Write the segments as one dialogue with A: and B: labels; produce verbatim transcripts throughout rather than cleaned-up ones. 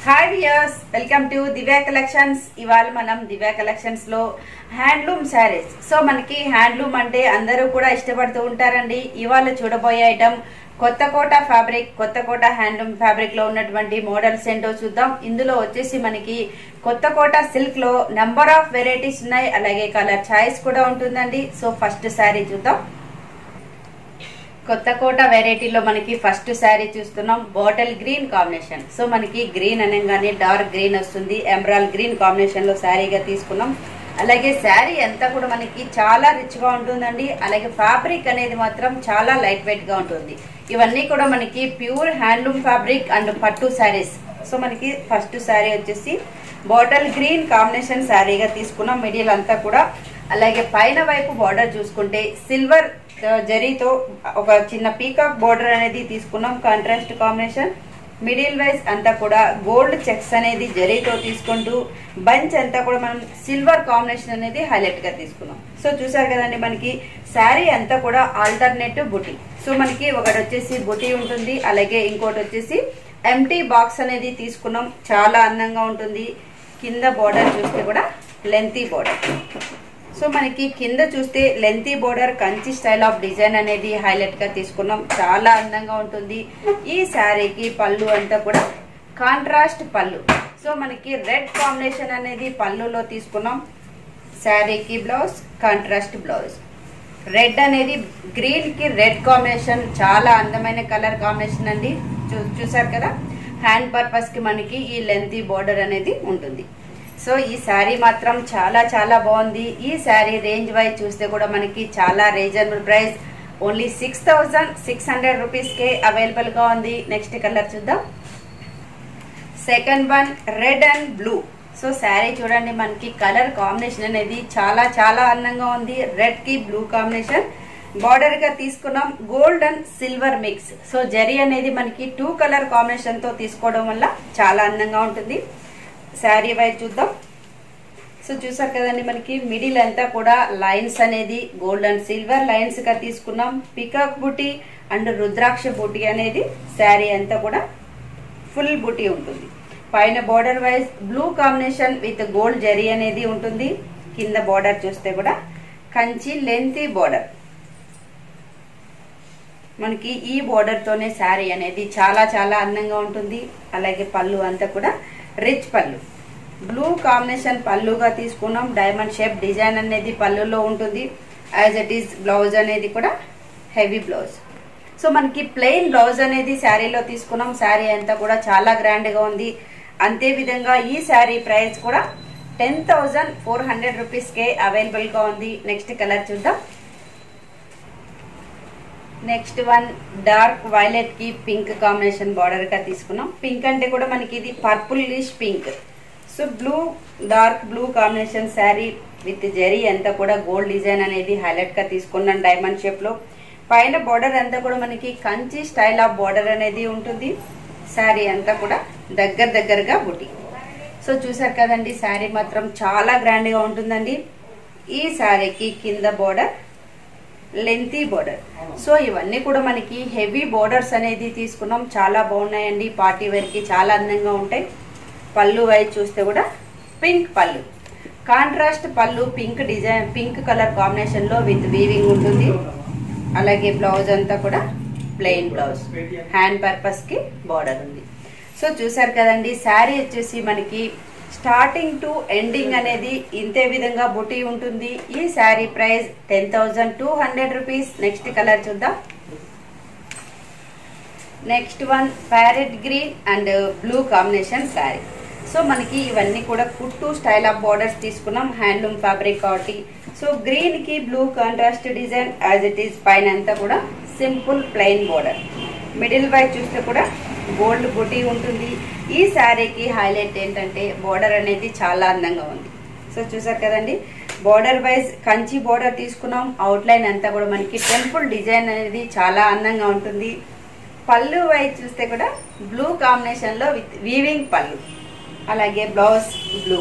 A: Hi viewers, welcome to Divya collections. ఇవాళ మనం Divya collections లో హ్యాండ్లూమ్ శారీస్. సో మనకి హ్యాండ్లూమ్ అంటే అందరూ కూడా ఇష్టపడుతూ ఉంటారండి. ఇవాళ చూడబోయే item Kothakota fabric. Kothakota handloom fabric లో ఉన్నటువంటి మోడల్స్ ఏంటో చూద్దాం. ఇందులో వచ్చేసి మనకి కొత్తకోట సిల్క్ లో నెంబర్ ఆఫ్ వెరైటీస్ ఉన్నాయి, అలాగే కలర్ చాయిస్ కూడా ఉంటుందండి. సో ఫస్ట్ శారీ చూద్దాం. కొత్తకోట వెరైటీలో మనకి ఫస్ట్ శారీ చూస్తున్నాం. Bottle green combination. సో మనకి గ్రీన్ అనగానే డార్క్ గ్రీన్ వస్తుంది. ఎమరాల్డ్ గ్రీన్ కాంబినేషన్ లో శారీగా తీసుకున్నాం. అలాగే శారీ అంతా కూడా మనకి చాలా రిచ్ గా ఉంటుందండి. అలాగే ఫ్యాబ్రిక్ అనేది మాత్రం చాలా లైట్ వెయిట్ గా ఉంటుంది. ఇవన్నీ కూడా మనకి ప్యూర్ హ్యాండ్లూమ్ ఫ్యాబ్రిక్ అండ్ పట్టు శారీస్. సో మనకి ఫస్ట్ శారీ వచ్చేసి బాటిల్ గ్రీన్ కాంబినేషన్ శారీగా తీసుకున్నాం. మిడిల్ అంతా కూడా, అలాగే పైన వైపు బార్డర్ చూసుకుంటే సిల్వర్ జరీతో ఒక చిన్న పీకాక్ బోర్డర్ అనేది తీసుకున్నాం. Contrast combination. మిడిల్ వైజ్ అంతా కూడా గోల్డ్ చెక్స్ అనేది జరీతో తీసుకుంటూ బంచ్ అంతా కూడా మనం సిల్వర్ కాంబినేషన్ అనేది హైలైట్ గా తీసుకున్నాం. సో చూసారు కదండి, మనకి శారీ అంతా కూడా ఆల్టర్నేటివ్ బుటీ. సో మనకి ఒకటి వచ్చేసి బుటీ ఉంటుంది, అలాగే ఇంకోటి వచ్చేసి ఎంటీ బాక్స్ అనేది తీసుకున్నాం. చాలా అందంగా ఉంటుంది. కింద బోర్డర్ చూస్తే కూడా లెంతీ బోర్డర్. సో మనకి కింద చూస్తే lengthy border Kanchi style of design అనేది హైలైట్ గా తీసుకున్నాం. చాలా అందంగా ఉంటుంది. ఈ శారీకి పళ్ళు అంతా కూడా కాంట్రాస్ట్ పళ్ళు. సో మనకి రెడ్ కాంబినేషన్ అనేది పళ్ళులో తీసుకున్నాం. శారీకి బ్లౌజ్ కాంట్రాస్ట్ బ్లౌజ్. రెడ్ అనేది గ్రీన్ కి రెడ్ కాంబినేషన్, చాలా అందమైన కలర్ కాంబినేషన్ అండి. చూ చూసారు కదా, హ్యాండ్ పర్పస్ కి మనకి ఈ లెంతీ బోర్డర్ అనేది ఉంటుంది. సో ఈ శారీ మాత్రం చాలా చాలా బాగుంది. ఈ శారీ రేంజ్ వైజ్ చూస్తే కూడా మనకి చాలా reasonable price, only six thousand six hundred rupees కే అవైలబుల్ గా ఉంది. నెక్స్ట్ కలర్ చూద్దాం. Second one red and blue. So sari చూడండి, మనకి కలర్ కాంబినేషన్ అనేది చాలా చాలా అందంగా ఉంది. రెడ్ కి బ్లూ కాంబినేషన్ బార్డర్ గా తీసుకున్నాం. Gold and silver mix. So zari అనేది మనకి టూ కలర్ కాంబినేషన్ తో తీసుకోవడం వల్ల చాలా అందంగా ఉంటుంది. శారీ వైజ్ చూద్దాం. సో చూసారు కదండి, మనకి మిడిల్ అంతా కూడా లైన్స్ అనేది గోల్డ్ అండ్ సిల్వర్ లైన్స్ గా తీసుకున్నాం. పికాక్ బూటీ అండ్ రుద్రాక్ష బూటీ అనేది శారీ అంతా కూడా ఫుల్ బూటీ ఉంటుంది. పైన border wise blue combination with gold zari అనేది ఉంటుంది. కింద బార్డర్ చూస్తే కూడా కంచి లెంతీ బార్డర్. మనకి ఈ బార్డర్ తోనే శారీ అనేది చాలా చాలా అందంగా ఉంటుంది. అలాగే పళ్ళు అంతా కూడా రిచ్ పళ్ళు. బ్లూ కాంబినేషన్ పళ్ళుగా తీసుకున్నాం. డైమండ్ షేప్ డిజైన్ అనేది పళ్ళులో ఉంటుంది. యాజ్ ఇట్ ఈస్ బ్లౌజ్ అనేది కూడా హెవీ బ్లౌజ్. సో మనకి ప్లెయిన్ బ్లౌజ్ అనేది శారీలో తీసుకున్నాం. శారీ అంతా కూడా చాలా గ్రాండ్ గా ఉంది. అంతే విధంగా ఈ శారీ ప్రైస్ కూడా ten thousand four hundred rupees కే అవైలబుల్ గా ఉంది. నెక్స్ట్ కలర్ చూద్దాం. నెక్స్ట్ వన్ డార్క్ వైలెట్ కి పింక్ కాంబినేషన్ బార్డర్ గా తీసుకున్నాం. పింక్ అంటే కూడా మనకి ఇది purplish pink. So blue dark blue combination sari with zari అంతా కూడా గోల్డ్ డిజైన్ అనేది హైలైట్ గా తీసుకున్నాం డైమండ్ షేప్ లో. పైన బార్డర్ అంతా కూడా మనకి కంచి స్టైల్ ఆఫ్ బార్డర్ అనేది ఉంటుంది. శారీ అంతా కూడా దగ్గర దగ్గరగా బుటీ. సో చూసారు కదండి, శారీ మాత్రం చాలా గ్రాండ్ గా ఉంటుందండి. ఈ శారీకి కింద బార్డర్ లెంతీ బోర్డర్. సో ఇవన్నీ కూడా మనకి హెవీ బోర్డర్స్ అనేది తీసుకున్నాం. చాలా బాగున్నాయండి. పార్టీ వేర్ కి చాలా అందంగా ఉంటాయి. పళ్ళు వైజ్ చూస్తే కూడా పింక్ పళ్ళు, కాంట్రాస్ట్ పళ్ళు, pink design pink colour combination లో విత్ వీవింగ్ ఉంటుంది. అలాగే బ్లౌజ్ అంతా కూడా ప్లెయిన్ బ్లౌజ్, హ్యాండ్ పర్పస్ కి బార్డర్ ఉంది. సో చూసారు కదండి, శారీ వచ్చేసి మనకి స్టార్టింగ్ టు ఎండింగ్ అనేది ఇంతే విధంగా బుటీ ఉంటుంది. ఈ sari price ten thousand two hundred rupees. Next colour చూద్దాం. Next one parrot green and blue combination sari. So మనకి ఇవన్నీ కూడా కుట్టు స్టైల్ ఆఫ్ బార్డర్స్ తీసుకున్నాం. హ్యాండ్లూమ్ ఫ్యాబ్రిక్ కాబట్టి. సో గ్రీన్ కి blue contrast design as it is. పైన అంతా కూడా simple plain border. Middle wise చూస్తే కూడా గోల్డ్ బుటీ ఉంటుంది. ఈ శారీకి హైలైట్ ఏంటంటే బార్డర్ అనేది చాలా అందంగా ఉంది. సో చూసారు కదండి, బార్డర్ వైజ్ కంచి బార్డర్ తీసుకున్నాం. అవుట్ లైన్ అంతా కూడా మనకి టెంపుల్ డిజైన్ అనేది చాలా అందంగా ఉంటుంది. పళ్ళు వైజ్ చూస్తే కూడా బ్లూ కాంబినేషన్ లో విత్ వీవింగ్ పళ్ళు. అలాగే బ్లౌజ్ బ్లూ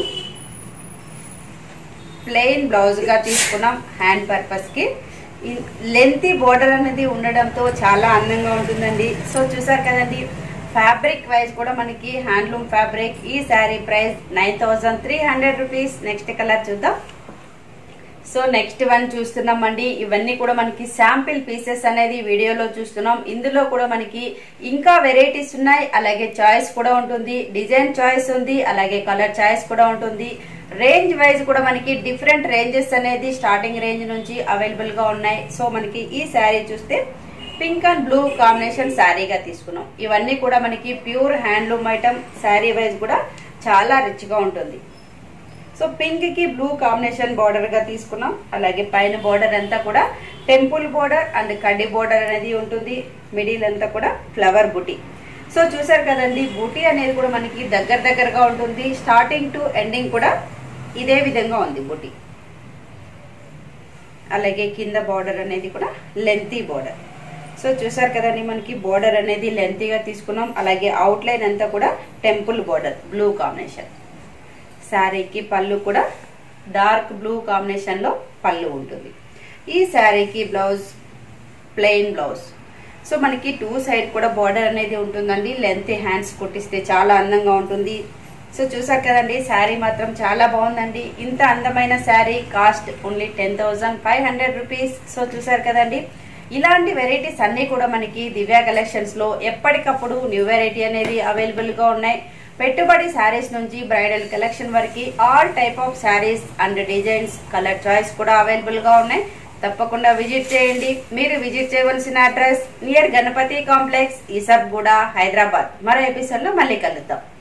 A: ప్లెయిన్ బ్లౌజ్ గా తీసుకున్నాం. హ్యాండ్ పర్పస్ కి లెంతీ బోర్డర్ అనేది ఉండడంతో చాలా అందంగా ఉంటుందండి. సో చూసారు కదండి, ఫ్యాబ్రిక్ వైజ్ కూడా మనకి హ్యాండ్లూమ్ ఫ్యాబ్రిక్. ఈ sari price nine thousand three hundred rupees. Next colour చూద్దాం. సో నెక్స్ట్ వన్ చూస్తున్నామండి. ఇవన్నీ కూడా మనకి శాంపిల్ పీసెస్ అనేది వీడియోలో చూస్తున్నాం. ఇందులో కూడా మనకి ఇంకా వెరైటీస్ ఉన్నాయి, అలాగే చాయిస్ కూడా ఉంటుంది, డిజైన్ చాయిస్ ఉంది, అలాగే కలర్ చాయిస్ కూడా ఉంటుంది. రేంజ్ వైజ్ కూడా మనకి డిఫరెంట్ రేంజెస్ అనేది స్టార్టింగ్ రేంజ్ నుంచి అవైలబుల్ గా ఉన్నాయి. సో మనకి ఈ శారీ చూస్తే పింక్ అండ్ బ్లూ కాంబినేషన్ శారీగా తీసుకున్నాం. ఇవన్నీ కూడా మనకి pure handloom item. Sari wise కూడా చాలా రిచ్ గా ఉంటుంది. సో పింక్ కి బ్లూ కాంబినేషన్ బార్డర్ గా తీసుకున్నాం. అలాగే పైన బార్డర్ అంతా కూడా టెంపుల్ బార్డర్ అండ్ కడ్డీ బార్డర్ అనేది ఉంటుంది. మిడిల్ అంతా కూడా ఫ్లవర్ బూటీ. సో చూసారు కదండి, బూటీ అనేది కూడా మనకి దగ్గర దగ్గరగా ఉంటుంది. స్టార్టింగ్ టు ఎండింగ్ కూడా ఇదే విధంగా ఉంది బూటీ. అలాగే కింద బార్డర్ అనేది కూడా లెంతీ బార్డర్. సో చూసారు కదండి, మనకి బార్డర్ అనేది లెంతీగా తీసుకున్నాం. అలాగే అవుట్ లైన్ అంతా కూడా టెంపుల్ బార్డర్ బ్లూ కాంబినేషన్. శారీకి పళ్ళు కూడా డార్క్ బ్లూ కాంబినేషన్ లో పళ్ళు ఉంటుంది. ఈ శారీకి బ్లౌజ్ ప్లెయిన్ బ్లౌజ్. సో మనకి టూ సైడ్ కూడా బార్డర్ అనేది ఉంటుందండి. లెంత్ హ్యాండ్స్ కుట్టిస్తే చాలా అందంగా ఉంటుంది. సో చూసారు కదండి, శారీ మాత్రం చాలా బాగుందండి. ఇంత అందమైన sari cost only ten thousand five hundred rupees. So చూసారు కదండి, ఇలాంటి వెరైటీస్ అన్ని కూడా మనకి దివ్య కలెక్షన్స్ లో ఎప్పటికప్పుడు న్యూ వెరైటీ అనేది అవైలబుల్ గా ఉన్నాయి. పెట్టుబడి శారీస్ నుంచి బ్రైడల్ కలెక్షన్ వరకు all type of saris and designs, colour choice కూడా అవైలబుల్ గా ఉన్నాయి. తప్పకుండా విజిట్ చేయండి. మీరు విజిట్ చేయవలసిన address near Ganapati complex, Esabguda, Hyderabad. మరో ఎపిసోడ్ లో మళ్ళీ కలుద్దాం.